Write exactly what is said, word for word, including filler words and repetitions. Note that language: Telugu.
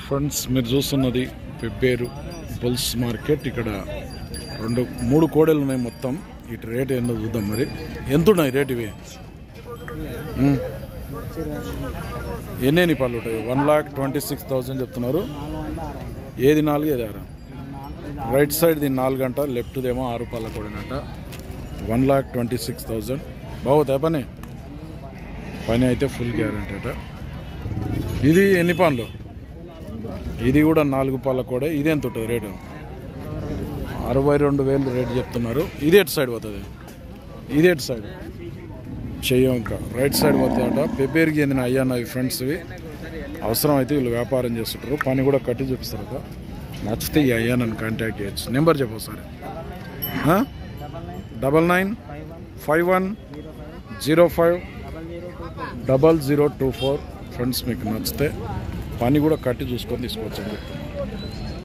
ఫ్రెండ్స్ మీరు చూస్తున్నది పెబ్బేరు బుల్స్ మార్కెట్. ఇక్కడ రెండు మూడు కోడలు ఉన్నాయి మొత్తం. ఇటు రేట్ ఏందో చూద్దాం. మరి ఎంత ఉన్నాయి రేట్ ఇవి? ఎన్ని పళ్ళు ఉంటాయి? One lakh twenty six thousand చెప్తున్నారు. ఏది నాలుగు ఏది ఆరు? రైట్ సైడ్ దీని నాలుగు గంట, లెఫ్ట్దేమో ఆరు పళ్ళ కోడినట. One lakh twenty six thousand బాగుతాయి. పని పని అయితే ఫుల్ గ్యారంటీ అట. ఇది ఎన్ని పనులు? ఇది కూడా నాలుగు పళ్ళ కూడా. ఇది ఎంత ఉంటుంది రేటు? అరవై రెండు వేలు రేటు చెప్తున్నారు. ఇది ఎటు సైడ్ పోతుంది? ఇది ఎటు సైడ్? చెయ్యంక రైట్ సైడ్ పోతాయట. పెబ్బేరుకి చెందిన అయ్యా నా ఫ్రెండ్స్వి. అవసరం అయితే వీళ్ళు వ్యాపారం చేస్తుంటారు. పని కూడా కట్టి చూపిస్తారు. నచ్చితే ఈ అయ్యా నన్ను కాంటాక్ట్ చేయొచ్చు. నెంబర్ చెప్పు sir. Double nine five one zero five double zero two four. Friends మీకు నచ్చితే పని కూడా కట్టి చూసుకొని తీసుకోవచ్చు అని చెప్తున్నాను.